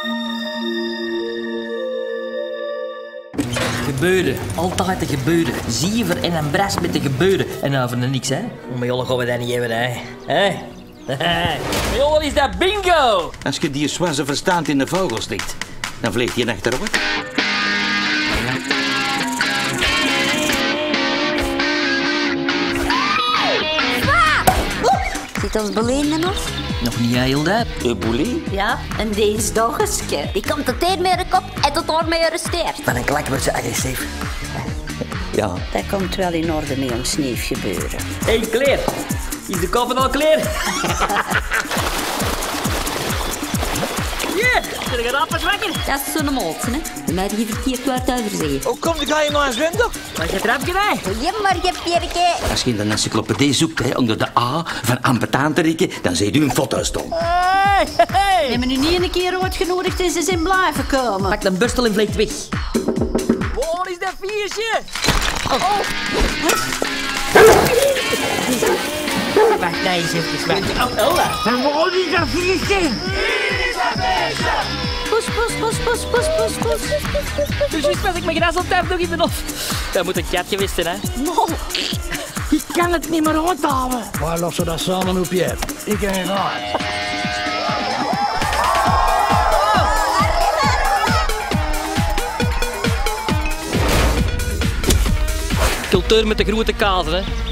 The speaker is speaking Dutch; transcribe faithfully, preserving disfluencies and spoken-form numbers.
Gebeuren, altijd de gebeuren. Ziever en een bras met de gebeuren. En nou voor niks, hè? Maar joh, gaan we dat niet hebben, hè? Hé? Maar joh, wat is dat bingo? Als je die zwassen verstaand in de vogels ligt, dan vliegt je achterover. Zit ons Boleen er nog? Nog niet heel dat. De boelie? Ja, en deze doggeske. Die komt tot hier met een kop en tot daar mee arresteert. Van een klak wordt ze agressief. Ja. Dat komt wel in orde met ons neef gebeuren. Hé, hey, Claire. Is de koffer al klaar? Ja, er gaat appels wakker. Dat is zo'n moltje, hè. De mij die verkeerd wordt overzien. Hoe komt de ga je maar eens winnen? Wat je trapje bij? Goedemorgen, Pierke. Als je in de encyclopedie zoekt hè, onder de A van ambetaan te rieken, dan zie je een foto staan. Hey, hey. We hebben nu niet een keer uitgenodigd en ze zijn blijven komen. Pak een burstel en vliegt weg. Oh, wat is dat viertje? Oh. Oh. Wacht, nee, eens even. Wacht. Oh, oh. En waarom is dat viertje? Poes, poes, poes, poes, poes, poes, poes. Dus juist was ik mijn gras op tijd nog in de hof. Dat moet een kat geweest zijn, hè? Mol, ik kan het niet meer uithalen. Waar lossen we dat samen op je? Ik ken geen raad. Cultuur met de grote kazen, hè?